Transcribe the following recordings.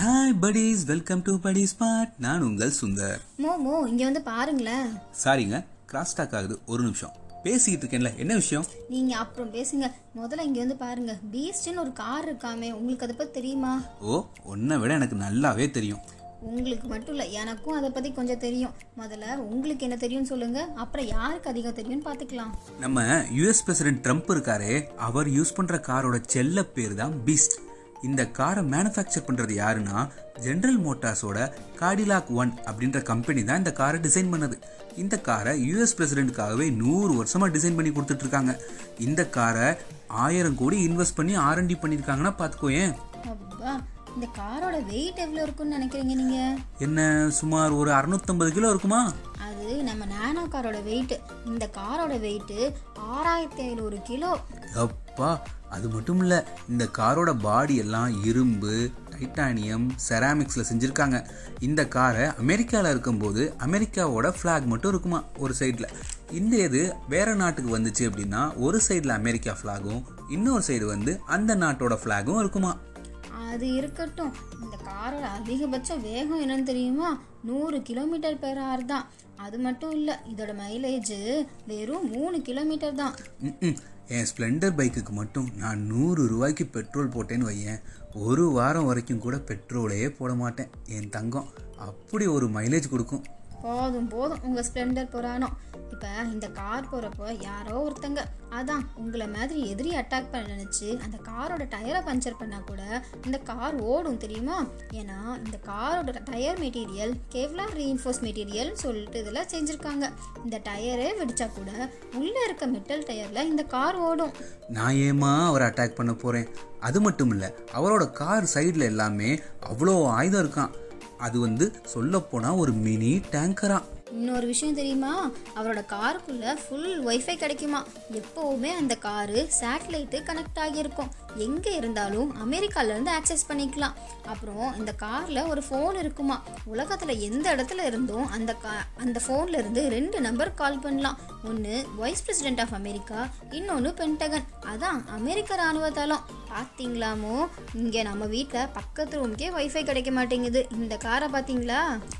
Hi buddies, welcome to buddy smart. நான் உங்கள் சுந்தர். மோ இங்க வந்து பாருங்களேன். சாரிங்க, கிராஸ் டாக் ஆகுது, ஒரு நிமிஷம் பேசிக்கிட்டு இருக்கேன்ல. என்ன விஷயம்? நீங்க அப்புறம் பேசுங்க, முதல்ல இங்க வந்து பாருங்க. பீஸ்ட்னு ஒரு கார் இருக்காமே, உங்களுக்கு அதை பத்தி தெரியுமா? ஓ, உன்னை விட எனக்கு நல்லாவே தெரியும். உங்களுக்கு மட்டும் இல்லை, எனக்கும் அதை பற்றி கொஞ்சம் தெரியும். முதல்ல உங்களுக்கு என்ன தெரியும்னு சொல்லுங்க, அப்புறம் யாருக்கு அதிகம் தெரியும்னு பார்த்துக்கலாம். நம்ம யூஎஸ் பிரசிடென்ட் ட்ரம்ப் இருக்காரே, அவர் யூஸ் பண்ற காரோட செல்ல பேர் தான் பீஸ்ட். இந்த காரை மேனுஃபேக்சர் பண்றது யாருன்னா ஜெனரல் மோட்டார்ஸோட காடிலாக் 1 அப்படின்ற கம்பெனி தான் இந்த காரை டிசைன் பண்ணது. இந்த காரை யூஎஸ் பிரசிடென்ட்காகவே 100 வருஷமா டிசைன் பண்ணி கொடுத்துட்டு இருக்காங்க. இந்த காரை 1000 கோடி இன்வெஸ்ட் பண்ணி R&D பண்ணிருக்காங்கன்னா பாத்துக்கோயேன். அப்பா, இந்த காரோட வெயிட் எவ்வளோ இருக்குன்னு நினைக்கிறீங்க நீங்க? என்ன, சுமார் ஒரு 650 கிலோ இருக்குமா? அது நம்ம நானோ காரோட வெயிட். இந்த காரோட வெயிட் 6500 கிலோ. அப்பா, அது மட்டும் இல்ல, இந்த காரோட பாடி எல்லாம் இரும்பு, டைட்டானியம், செராமிக்ஸ்ல செஞ்சிருக்காங்க. இந்த காரை அமெரிக்காவில் இருக்கும்போது அமெரிக்காவோட ஃபிளாக் மட்டும் இருக்குமா ஒரு சைட்ல. இந்த இது வேற நாட்டுக்கு வந்துச்சு அப்படின்னா ஒரு சைட்ல அமெரிக்கா ஃபிளாகும், இன்னொரு சைடு வந்து அந்த நாட்டோட ஃபிளாகும் இருக்குமா. அது இருக்கட்டும், இந்த காரோட அதிகபட்ச வேகம் என்னன்னு தெரியுமா? 100 km/h தான். அது மட்டும் இல்லை, இதோட மைலேஜ் வெறும் 3 கிலோமீட்டர் தான். என் ஸ்ப்ளெண்டர் பைக்குக்கு மட்டும் நான் 100 ரூபாய்க்கு பெட்ரோல் போட்டேன்னு வையேன், ஒரு வாரம் வரைக்கும் கூட பெட்ரோலே போட மாட்டேன் என் தங்கம். அப்படி ஒரு மைலேஜ் கொடுக்கும். போதும் உங்கள் ஸ்ப்ளெண்டர் புராணம். இப்போ இந்த கார் போகிறப்போ யாரோ ஒருத்தங்க அதான் உங்களை மாதிரி எதிரி அட்டாக் பண்ண நினச்சி அந்த காரோட டயரை பஞ்சர் பண்ணால் கூட இந்த கார் ஓடும் தெரியுமா? ஏன்னா இந்த காரோட tyre material Kevlar reinforce material சொல்லிட்டு இதெல்லாம் செஞ்சுருக்காங்க. இந்த டயரே வெடிச்சா கூட உள்ளே இருக்க மெட்டல் டயரில் இந்த கார் ஓடும். நான் ஏமா அவரை அட்டாக் பண்ண போகிறேன்? அது மட்டும் இல்லை, அவரோட கார் சைடில் எல்லாமே அவ்வளோ ஆயுதம் இருக்கான். அது வந்து சொல்லப்போனால் ஒரு மினி டேங்கரா. இன்னொரு விஷயம் தெரியுமா? அவரோட காருக்குள்ள ஃபுல் வைஃபை கிடைக்குமா. எப்போவுமே அந்த காரு சேட்டலைட்டு கனெக்ட் ஆகியிருக்கும். எங்கே இருந்தாலும் அமெரிக்காவிலேருந்து ஆக்சஸ் பண்ணிக்கலாம். அப்புறம் இந்த காரில் ஒரு ஃபோன் இருக்குமா. உலகத்தில் எந்த இடத்துல இருந்தும் அந்த ஃபோனில் இருந்து 2 நம்பர் கால் பண்ணலாம். ஒன்று வைஸ் பிரசிடென்ட் ஆஃப் அமெரிக்கா, இன்னொன்று பென்டகன், அதான் அமெரிக்க இராணுவ தளம். பார்த்தீங்களாமோ, இங்கே நம்ம வீட்டில் பக்கத்து ரூமுக்கே வைஃபை கிடைக்க மாட்டேங்குது. இந்த காரை பார்த்தீங்களா?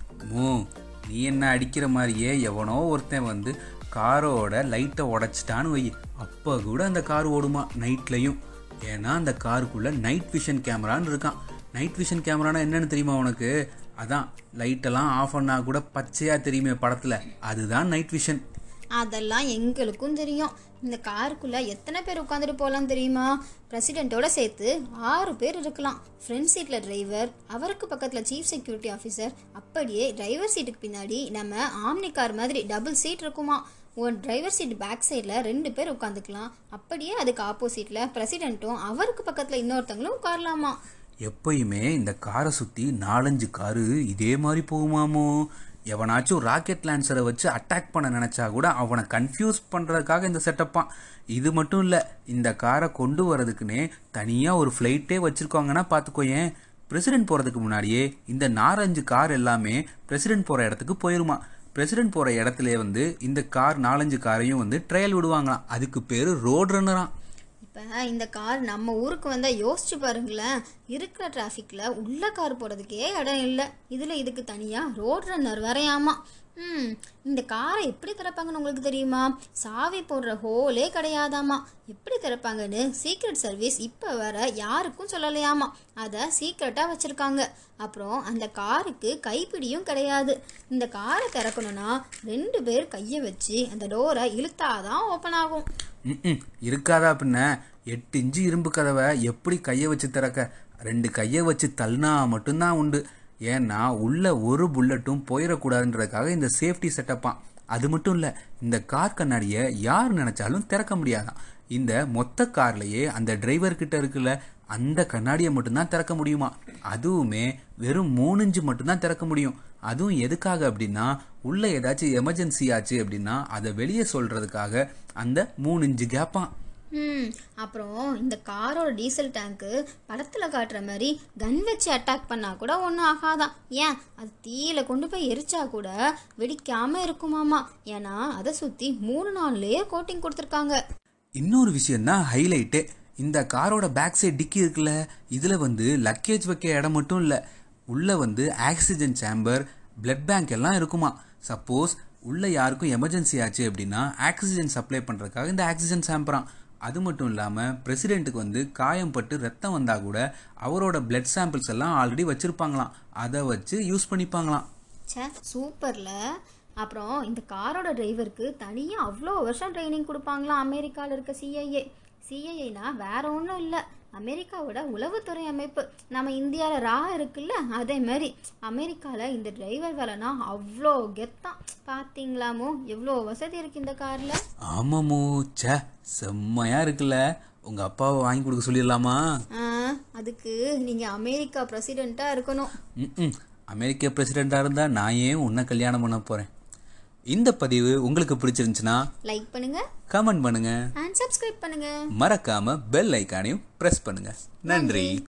நீ என்ன அடிக்கிற மாதிரியே எவனோ ஒருத்தன் வந்து காரோட லைட்டை உடைச்சிட்டான்னு வை, அப்போ கூட அந்த கார் ஓடுமா நைட்லையும். ஏன்னா அந்த காருக்குள்ள நைட் விஷன் கேமரான்னு இருக்கான். நைட் விஷன் கேமரானா என்னன்னு தெரியுமா உனக்கு? அதான் லைட்டெல்லாம் ஆஃப் பண்ணா கூட பச்சையா தெரியுமே படத்துல, அதுதான் நைட் விஷன். அதெல்லாம் எங்களுக்கும் தெரியும். இந்த காருக்குள்ளே எத்தனை பேர் உட்காந்துட்டு போகலாம் தெரியுமா? பிரசிடெண்ட்டோட சேர்த்து 6 பேர் இருக்கலாம். ஃப்ரண்ட் சீட்டில் டிரைவர், அவருக்கு பக்கத்தில் சீஃப் செக்யூரிட்டி ஆஃபீஸர், அப்படியே டிரைவர் சீட்டுக்கு பின்னாடி நம்ம ஆம்னி கார் மாதிரி டபுள் சீட் இருக்குமா. ஒரு டிரைவர் சீட் பேக் சைடில் 2 பேர் உட்காந்துக்கலாம். அப்படியே அதுக்கு ஆப்போசிட்டில் பிரசிடெண்ட்டும் அவருக்கு பக்கத்தில் இன்னொருத்தவங்களும் உட்காரலாமா. எப்பயுமே இந்த காரை சுற்றி 4-5 காரு இதே மாதிரி போகுமாமோ. எவனாச்சும் ராக்கெட் லான்சரை வச்சு அட்டாக் பண்ண நினச்சா கூட அவனை கன்ஃபியூஸ் பண்ணுறதுக்காக இந்த செட்டப்பான். இது மட்டும் இல்லை, இந்த காரை கொண்டு வரதுக்குன்னே தனியாக ஒரு ஃப்ளைட்டே வச்சுருக்காங்கன்னா பார்த்துக்கோயேன். பிரசிடென்ட் போகிறதுக்கு முன்னாடியே இந்த 4-5 கார் எல்லாமே பிரசிடென்ட் போகிற இடத்துக்கு போயிருமா. பிரசிடென்ட் போகிற இடத்துல வந்து இந்த கார் 4-5 காரையும் வந்து ட்ரையல் விடுவாங்களாம். அதுக்கு பேர் ரோட் ரன்னராம். இப்போ இந்த கார் நம்ம ஊருக்கு வந்தால் யோசிச்சு பாருங்களேன். இருக்கிற டிராஃபிக்கில் உள்ள கார் போகிறதுக்கே இடம் இல்லை. இதில் இதுக்கு தனியாக ரோட் ரன்னர் வரையாமா. இந்த காரை எப்படி திறப்பாங்கன்னு உங்களுக்கு தெரியுமா? சாவி போடுற ஹோலே கிடையாதாமா. எப்படி திறப்பாங்கன்னு சீக்ரெட் சர்வீஸ் இப்போ வர யாருக்கும் சொல்லலையாமா. அதை சீக்ரெட்டாக வச்சுருக்காங்க. அப்புறம் அந்த காருக்கு கைப்பிடியும் கிடையாது. இந்த காரை திறக்கணும்னா 2 பேர் கையை வச்சு அந்த டோரை இழுத்தாதான் ஓப்பன் ஆகும். இருக்காதா பின்ன? 8 இன்ச்சு இரும்பு கதவை எப்படி கையை வச்சு திறக்க? 2 கையை வச்சு தள்ளினா மட்டும்தான் உண்டு. ஏன்னா உள்ள ஒரு புல்லட்டும் போயிடக்கூடாதுன்றதுக்காக இந்த சேஃப்டி செட்டப்பான். அது மட்டும் இல்லை, இந்த கார் கண்ணாடியை யார் நினைச்சாலும் திறக்க முடியாதான். இந்த மொத்த கார்லயே அந்த டிரைவர்கிட்ட இருக்குல்ல, அந்த கண்ணாடியை மட்டும்தான் திறக்க முடியுமா. அதுவுமே வெறும் 3 இன்ச்சு மட்டும்தான் திறக்க முடியும். அதுவும் எதுக்காக அப்படின்னா, உள்ள ஏதாச்சும் எமர்ஜென்சி ஆச்சு அப்படின்னா அதை வெளியே சொல்றதுக்காக அந்த 3 இன்ச்சு கேப்பான். அப்புறம் இந்த காரோட டீசல் டேங்க்கு படத்தில் காட்டுற மாதிரி கன் வச்சு அட்டாக் பண்ணால் கூட ஒன்றும் ஆகாதான். ஏன், அது தீயில கொண்டு போய் எரிச்சா கூட வெடிக்காமல் இருக்குமாமா. ஏன்னா அதை சுற்றி 3-4 லேயர் கோட்டிங் கொடுத்துருக்காங்க. இன்னொரு விஷயம் தான் ஹைலைட்டே. இந்த காரோட பேக் சைடு டிக்கி இருக்குல்ல, இதில் வந்து லக்கேஜ் வைக்க இடம் மட்டும் இல்லை, உள்ளே வந்து ஆக்சிஜன் சேம்பர், பிளட் பேங்க் எல்லாம் இருக்குமா. சப்போஸ் உள்ளே யாருக்கும் எமர்ஜென்சி ஆச்சு அப்படின்னா ஆக்சிஜன் சப்ளை பண்ணுறதுக்காக இந்த ஆக்சிஜன் சேம்பரான். அது மட்டும் இல்லாமல் பிரசிடெண்ட்டுக்கு வந்து காயம் பட்டு ரத்தம் வந்தால் கூட அவரோட பிளட் சாம்பிள்ஸ் எல்லாம் ஆல்ரெடி வச்சுருப்பாங்களாம். அதை வச்சு யூஸ் பண்ணிப்பாங்களாம். சே சூப்பரில். அப்புறம் இந்த காரோட டிரைவருக்கு தனியாக அவ்வளோ வருஷம் ட்ரைனிங் கொடுப்பாங்களாம் அமெரிக்காவில் இருக்க சிஐஏனா வேற ஒன்றும் இல்லை, அமெரிக்காவோட உளவுத்துறை அமைப்பு. நம்ம இந்தியாவில் ரா இருக்குல்ல, அதே மாதிரி அமெரிக்காவில் இந்த டிரைவர் வேலைனா அவ்வளோ கெத்தான். பார்த்தீங்களாமோ எவ்வளோ வசதி இருக்கு இந்த காரில். ஆமாமோ, சே செம்மையாக இருக்குல்ல. உங்கள் அப்பாவை வாங்கி கொடுக்க சொல்லிடலாமா? அதுக்கு நீங்கள் அமெரிக்கா பிரசிடெண்ட்டாக இருக்கணும். அமெரிக்க பிரசிடெண்ட்டாக இருந்தால் நான் ஏன் உன்னை கல்யாணம் பண்ண போகிறேன். இந்த பதிவு உங்களுக்கு பிடிச்சிருந்துச்சுன்னா லைக் பண்ணுங்க, கமெண்ட் பண்ணுங்க அண்ட் சப்ஸ்கிரைப் பண்ணுங்க. மறக்காம பெல் ஐக்கானையும் பிரஸ் பண்ணுங்க. நன்றி.